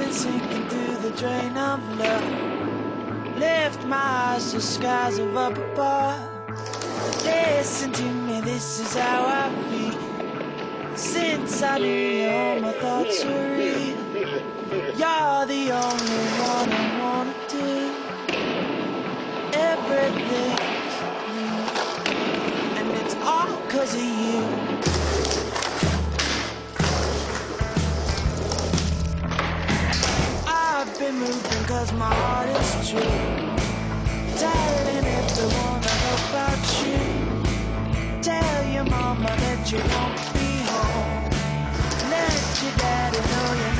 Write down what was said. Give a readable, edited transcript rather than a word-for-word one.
been sinking through the drain of love. Lift my eyes to skies of up above. Listen to me, this is how I feel. Since I knew you, all my thoughts were real. You're the only one I wanna do everything for you, and it's all 'cause of you. I've been moving 'cause my heart is true, telling everyone I know about you. Tell your mama that you won't be home. Let your daddy know you're